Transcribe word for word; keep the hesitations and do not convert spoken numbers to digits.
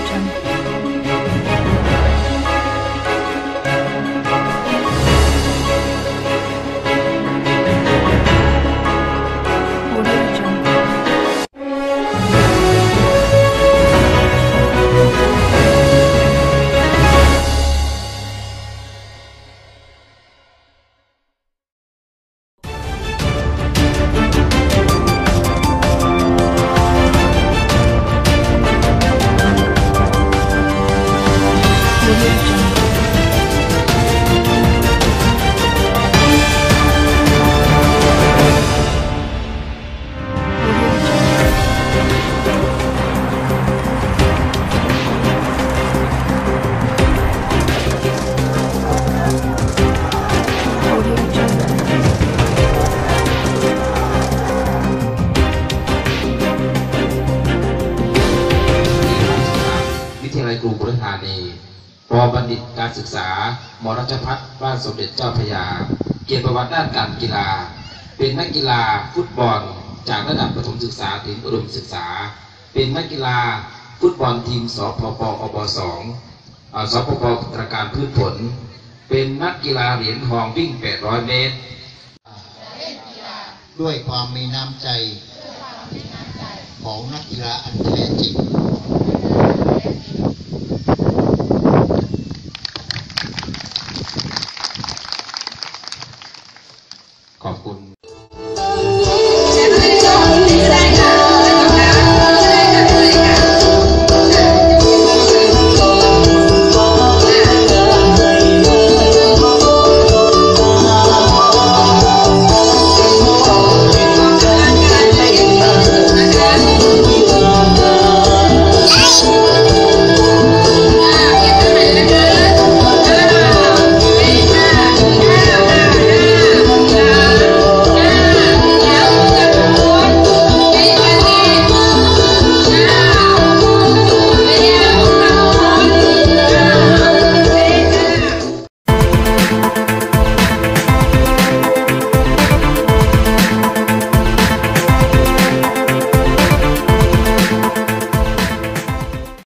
กรุงธานีป.บัณฑิตการศึกษาม.ราชภัฏบ้านสมเด็จเจ้าพระยาเกียรติประวัติด้านการกีฬาเป็นนักกีฬาฟุตบอลจากระดับประถมศึกษาถึงอุดมศึกษาเป็นนักกีฬาฟุตบอลทีมสพปอบสองสพปตรการพืชผลเป็นนักกีฬาเหรียญทองวิ่งแปดร้อยเมตรด้วยความมีน้ำใจของนักกีฬาอันแท้จริงขอบคุณ